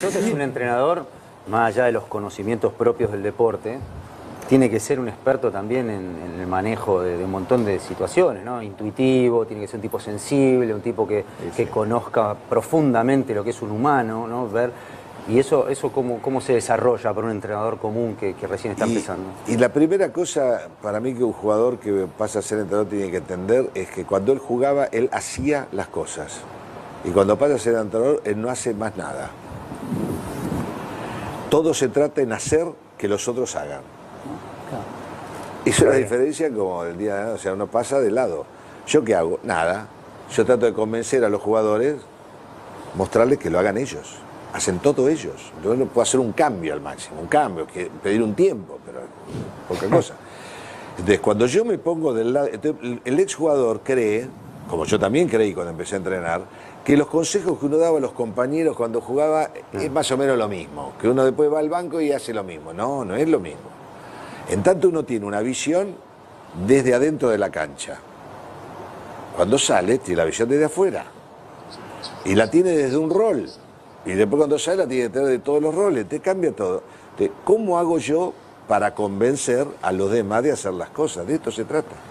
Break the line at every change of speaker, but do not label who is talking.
Entonces un entrenador, más allá de los conocimientos propios del deporte, tiene que ser un experto también en el manejo de un montón de situaciones, ¿no? Intuitivo, tiene que ser un tipo sensible, un tipo que conozca profundamente lo que es un humano, ¿no? Y eso ¿cómo se desarrolla para un entrenador común que recién está empezando?
Y la primera cosa para mí que un jugador que pasa a ser entrenador tiene que entender es que cuando él jugaba, él hacía las cosas. Y cuando pasa a ser entrenador, él no hace más nada. Todo se trata en hacer que los otros hagan. Es una diferencia como el día de hoy, o sea, uno pasa de lado. ¿Yo qué hago? Nada. Yo trato de convencer a los jugadores, mostrarles que lo hagan ellos. Hacen todo ellos. Yo no puedo hacer un cambio al máximo, un cambio, pedir un tiempo, pero poca cosa. Entonces, cuando yo me pongo del lado... El exjugador cree, como yo también creí cuando empecé a entrenar, que los consejos que uno daba a los compañeros cuando jugaba es más o menos lo mismo. Que uno después va al banco y hace lo mismo. No, no es lo mismo. En tanto uno tiene una visión desde adentro de la cancha. Cuando sale, tiene la visión desde afuera. Y la tiene desde un rol. Y después cuando sale, la tiene que tener de todos los roles. Te cambia todo. Entonces, ¿cómo hago yo para convencer a los demás de hacer las cosas? De esto se trata.